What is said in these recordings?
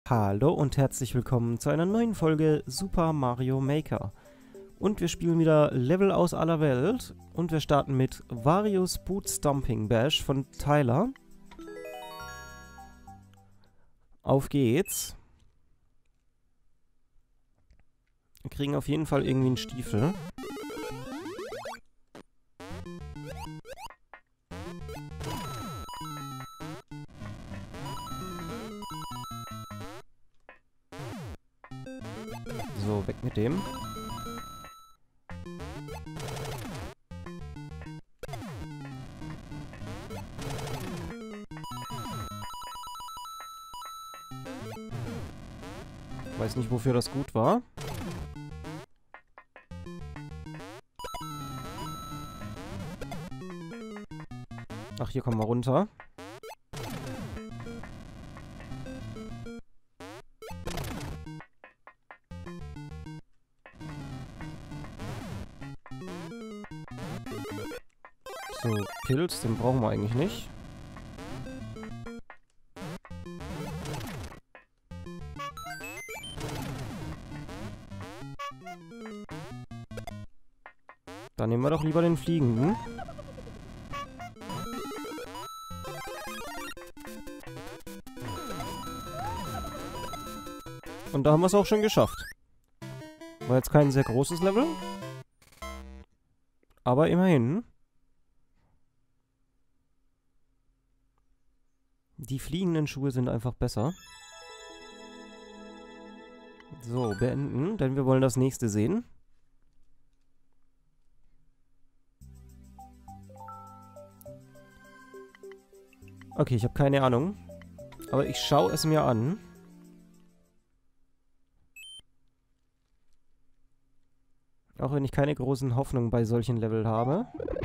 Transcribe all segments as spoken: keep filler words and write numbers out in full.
Hallo und herzlich willkommen zu einer neuen Folge Super Mario Maker. Und wir spielen wieder Level aus aller Welt und wir starten mit Wario's Boot Stomping Bash von Tyler. Auf geht's. Wir kriegen auf jeden Fall irgendwie einen Stiefel. So, weg mit dem. Weiß nicht, wofür das gut war. Ach, hier kommen wir runter. So, Pilz, den brauchen wir eigentlich nicht. Dann nehmen wir doch lieber den Fliegenden. Und da haben wir es auch schon geschafft. War jetzt kein sehr großes Level. Aber immerhin. Die fliegenden Schuhe sind einfach besser. So, beenden, denn wir wollen das nächste sehen. Okay, ich habe keine Ahnung. Aber ich schaue es mir an. Auch wenn ich keine großen Hoffnungen bei solchen Level habe.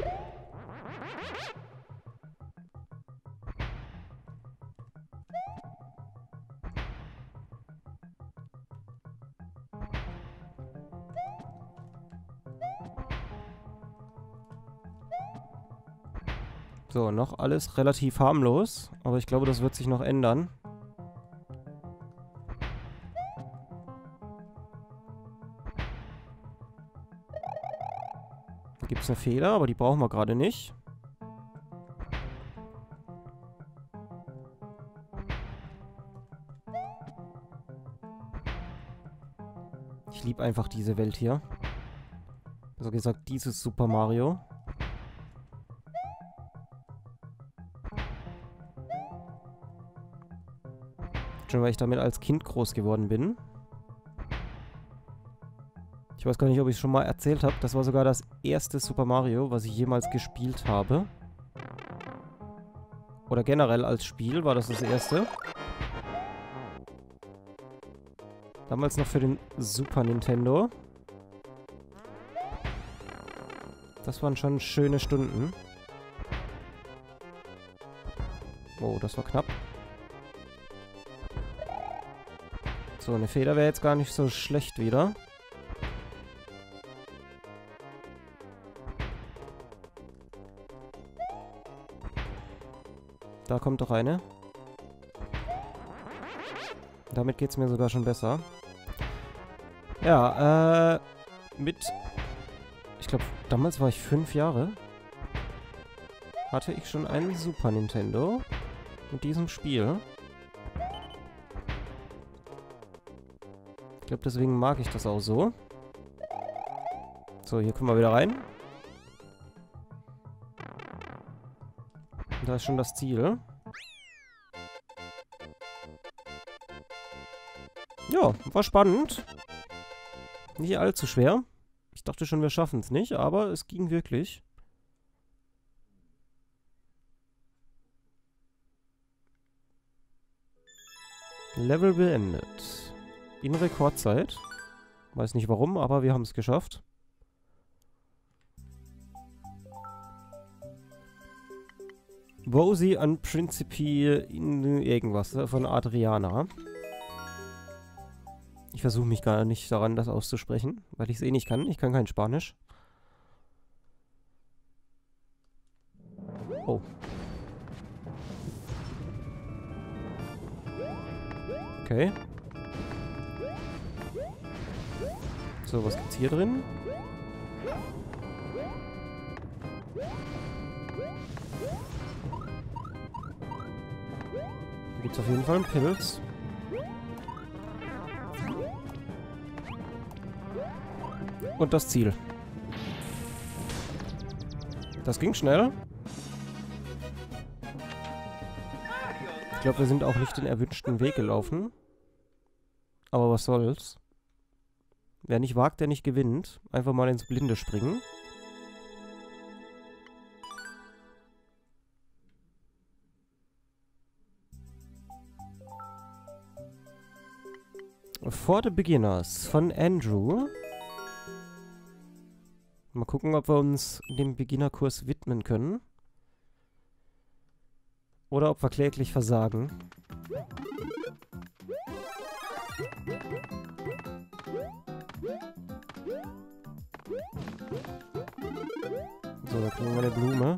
So, noch alles relativ harmlos, aber ich glaube, das wird sich noch ändern. Da gibt es eine Feder, aber die brauchen wir gerade nicht. Ich liebe einfach diese Welt hier. Also gesagt, dieses Super Mario. Schon weil ich damit als Kind groß geworden bin. Ich weiß gar nicht, ob ich es schon mal erzählt habe. Das war sogar das erste Super Mario, was ich jemals gespielt habe. Oder generell als Spiel war das das erste. Damals noch für den Super Nintendo. Das waren schon schöne Stunden. Oh, das war knapp. So, eine Feder wäre jetzt gar nicht so schlecht wieder. Da kommt doch eine. Damit geht es mir sogar schon besser. Ja, äh, mit... Ich glaube, damals war ich fünf Jahre. Hatte ich schon einen Super Nintendo mit diesem Spiel. Ich glaube, deswegen mag ich das auch so. So, hier kommen wir wieder rein. Da ist schon das Ziel. Ja, war spannend. Nicht allzu schwer. Ich dachte schon, wir schaffen es nicht, aber es ging wirklich. Level beendet. In Rekordzeit. Weiß nicht warum, aber wir haben es geschafft. Rosie an Principi in irgendwas von Adriana. Ich versuche mich gar nicht daran, das auszusprechen, weil ich es eh nicht kann. Ich kann kein Spanisch. Oh. Okay. So, was gibt's hier drin? Hier gibt's auf jeden Fall einen Pilz. Und das Ziel. Das ging schnell. Ich glaube, wir sind auch nicht den erwünschten Weg gelaufen. Aber was soll's. Wer nicht wagt, der nicht gewinnt. Einfach mal ins Blinde springen. For the Beginners von Andrew. Mal gucken, ob wir uns dem Beginnerkurs widmen können. Oder ob wir kläglich versagen. So, da kriegen wir eine Blume.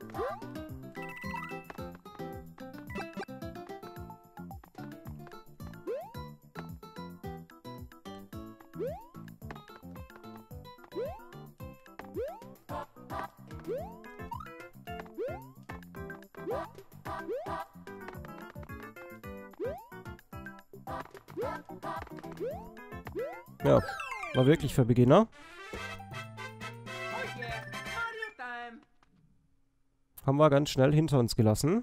Ja, war wirklich für Beginner. Haben wir ganz schnell hinter uns gelassen.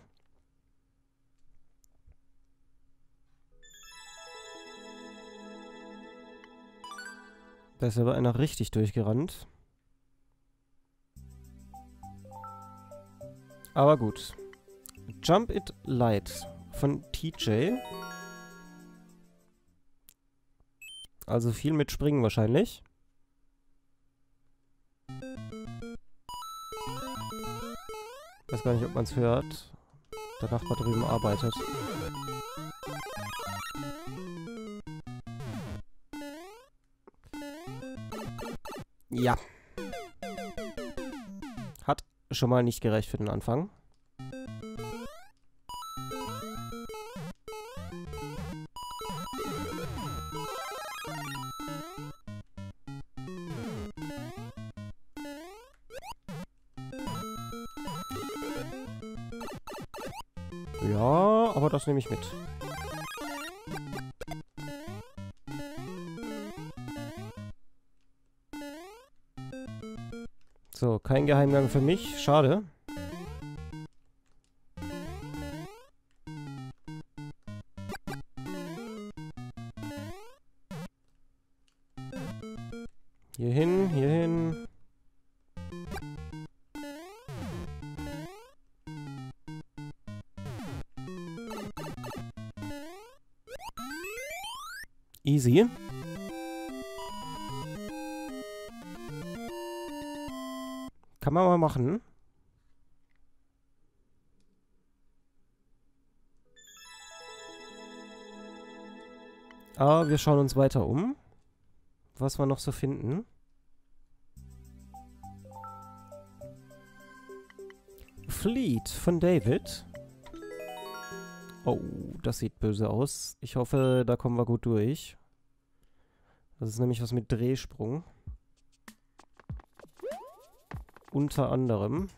Da ist aber einer richtig durchgerannt. Aber gut. Jump It Light von T J. Also viel mit Springen wahrscheinlich. Ich weiß gar nicht, ob man es hört. Der Nachbar drüben arbeitet. Ja. Hat schon mal nicht gereicht für den Anfang. Ja, aber das nehme ich mit. So, kein Geheimgang für mich. Schade. Hier hin, hier hin. Easy. Kann man mal machen. Aber wir schauen uns weiter um, was wir noch so finden. Fleet von David. Oh, das sieht böse aus. Ich hoffe, da kommen wir gut durch. Das ist nämlich was mit Drehsprung. Unter anderem.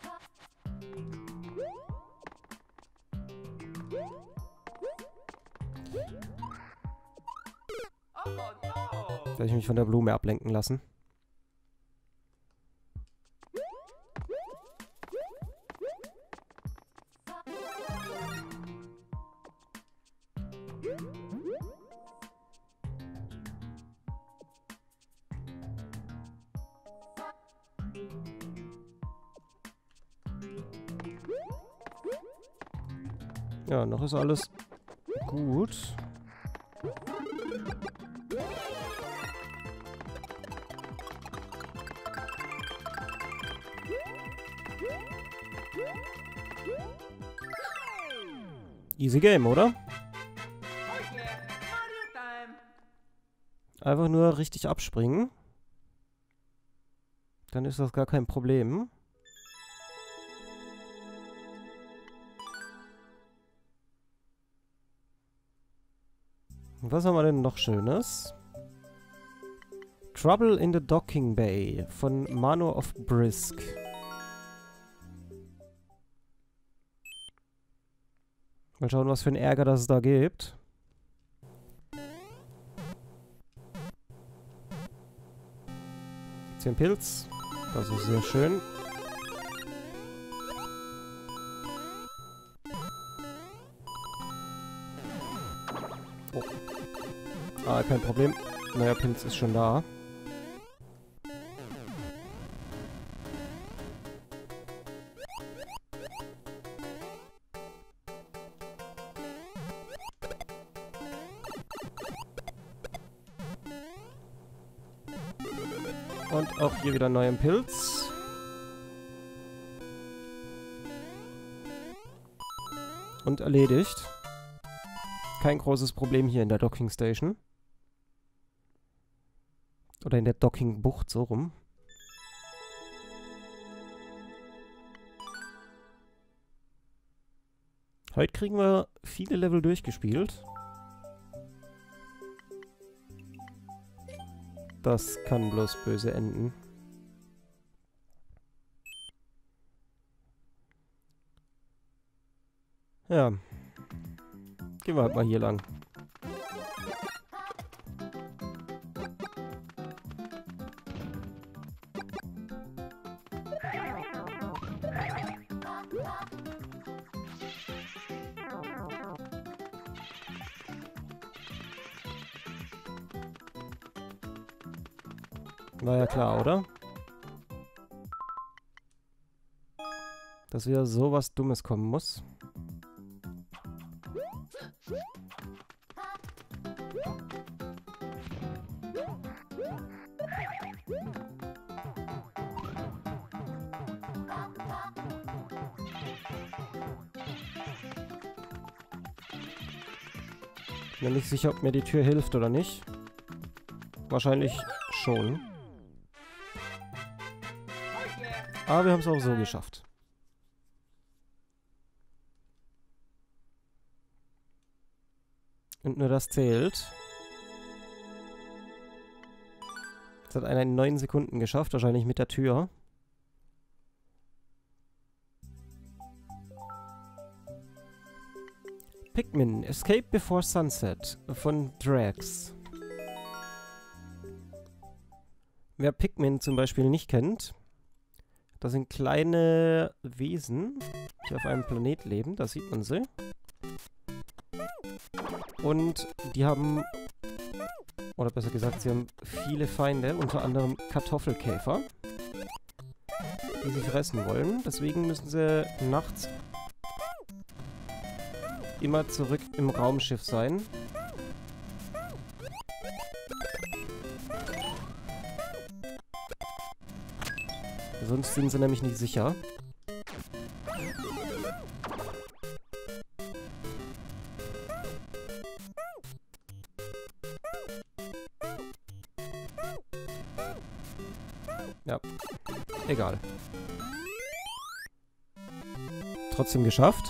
Werde ich mich von der Blume ablenken lassen. Ja, noch ist alles gut. Easy Game, oder? Einfach nur richtig abspringen. Dann ist das gar kein Problem. Was haben wir denn noch Schönes? Trouble in the Docking Bay von Manor of Brisk. Mal schauen, was für ein Ärger das es da gibt. Gibt's hier einen Pilz? Das ist sehr schön. Oh. Ah, kein Problem. Neuer Pilz ist schon da. Und auch hier wieder ein neuer Pilz. Und erledigt. Kein großes Problem hier in der Docking Station. Oder in der Docking-Bucht, so rum. Heute kriegen wir viele Level durchgespielt. Das kann bloß böse enden. Ja. Gehen wir halt mal hier lang. War ja klar, oder? Dass wieder sowas Dummes kommen muss. Bin mir nicht sicher, ob mir die Tür hilft oder nicht. Wahrscheinlich schon. Aber wir haben es auch so geschafft. Und nur das zählt. Jetzt hat einer in neun Sekunden geschafft, wahrscheinlich mit der Tür. Pikmin, Escape Before Sunset von Drax. Wer Pikmin zum Beispiel nicht kennt, das sind kleine Wesen, die auf einem Planet leben, da sieht man sie. Und die haben, oder besser gesagt, sie haben viele Feinde, unter anderem Kartoffelkäfer, die sie fressen wollen. Deswegen müssen sie nachts immer zurück im Raumschiff sein. Sonst sind sie nämlich nicht sicher. Ja, egal. Trotzdem geschafft.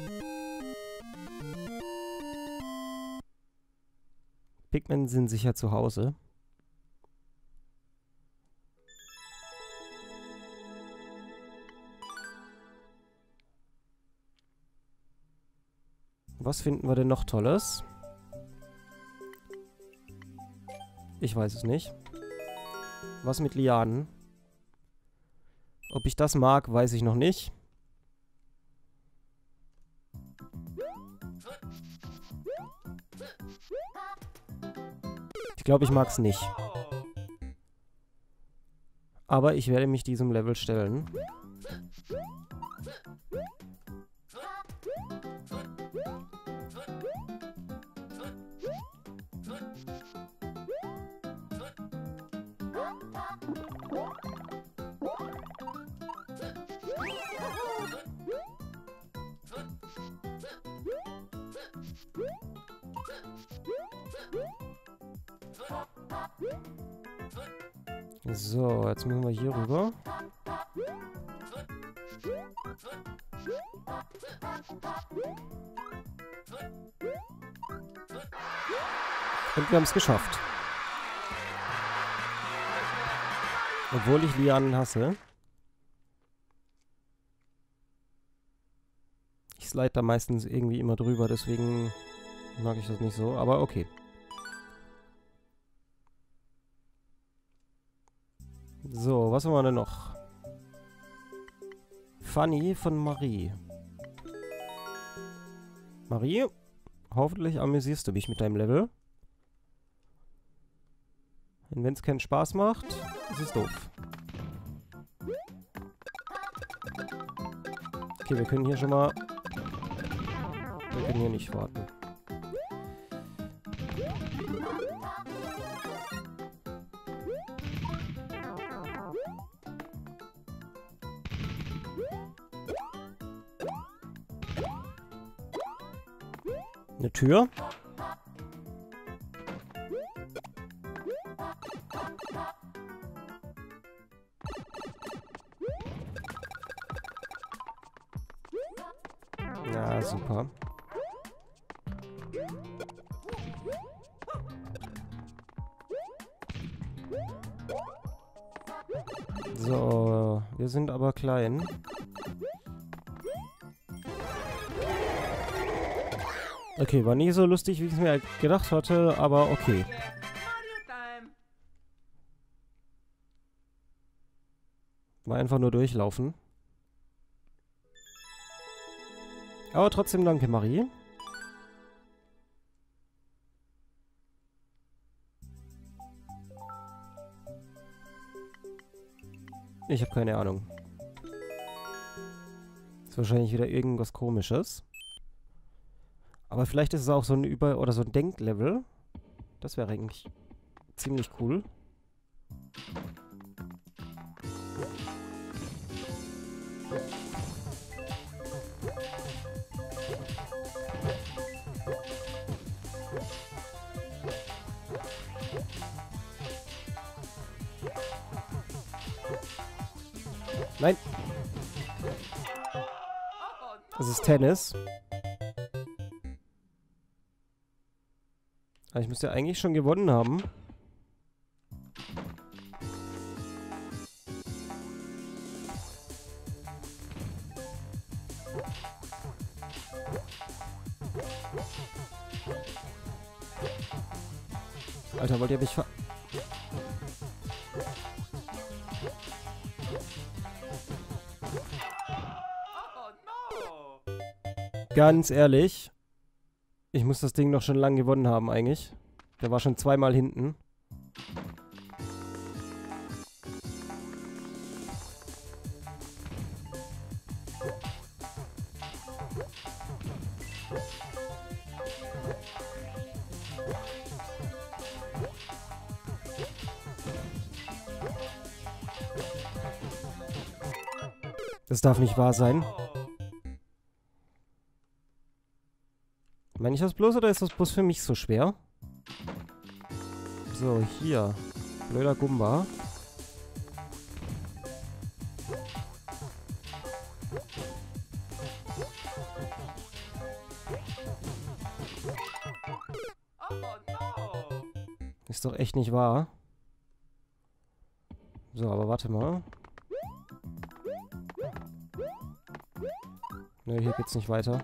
Pikmin sind sicher zu Hause. Was finden wir denn noch Tolles? Ich weiß es nicht. Was mit Lianen? Ob ich das mag, weiß ich noch nicht. Ich glaube, ich mag es nicht. Aber ich werde mich diesem Level stellen. So, jetzt müssen wir hier rüber. Und wir haben es geschafft. Obwohl ich Lianen hasse. Ich slide da meistens irgendwie immer drüber, deswegen mag ich das nicht so, aber okay. So, was haben wir denn noch? Funny von Marie. Marie, hoffentlich amüsierst du mich mit deinem Level. Und wenn es keinen Spaß macht, ist es doof. Okay, wir können hier schon mal... Wir können hier nicht warten. Eine Tür. Ja, super. So, wir sind aber klein. Okay, war nie so lustig, wie ich es mir gedacht hatte, aber okay. War einfach nur durchlaufen. Aber trotzdem danke, Marie. Ich habe keine Ahnung. Ist wahrscheinlich wieder irgendwas Komisches. Aber vielleicht ist es auch so ein Über- oder so ein Denklevel. Das wäre eigentlich ziemlich cool. Nein. Das ist Tennis. Aber ich müsste ja eigentlich schon gewonnen haben. Alter, wollt ihr mich ver... Ganz ehrlich, ich muss das Ding noch schon lange gewonnen haben eigentlich. Der war schon zweimal hinten. Das darf nicht wahr sein. Meine ich das bloß oder ist das bloß für mich so schwer? So, hier. Blöder Gumba. Ist doch echt nicht wahr. So, aber warte mal. Ne, hier geht's nicht weiter.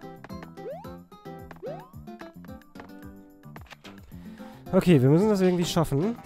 Okay, wir müssen das irgendwie schaffen.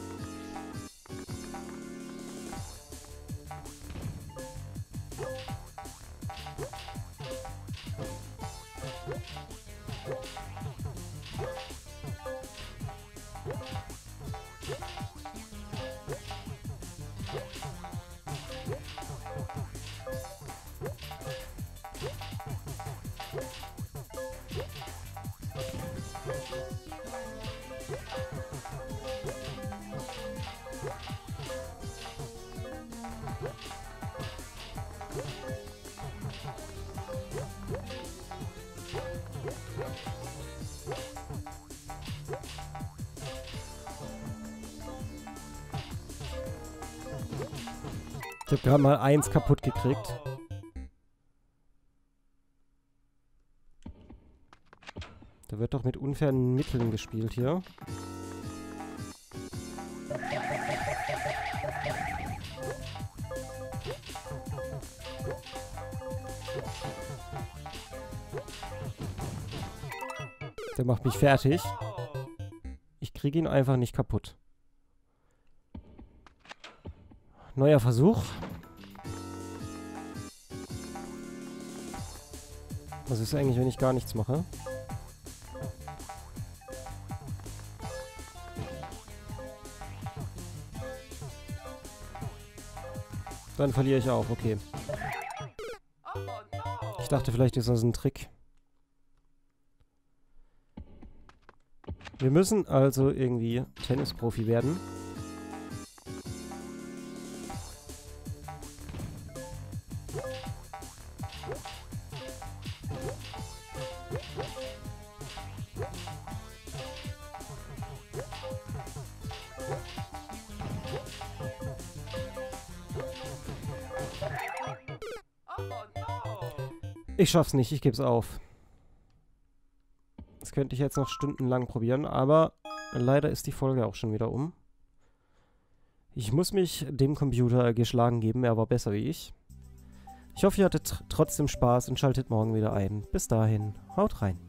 Ich habe gerade mal eins kaputt gekriegt. Da wird doch mit unfairen Mitteln gespielt hier. Der macht mich fertig. Ich kriege ihn einfach nicht kaputt. Neuer Versuch. Was ist eigentlich, wenn ich gar nichts mache? Dann verliere ich auch, okay. Ich dachte, vielleicht ist das ein Trick. Wir müssen also irgendwie Tennisprofi werden. Ich schaff's nicht, ich geb's auf. Das könnte ich jetzt noch stundenlang probieren, aber leider ist die Folge auch schon wieder um. Ich muss mich dem Computer geschlagen geben, er war besser wie ich. Ich hoffe, ihr hattet trotzdem Spaß und schaltet morgen wieder ein. Bis dahin, haut rein.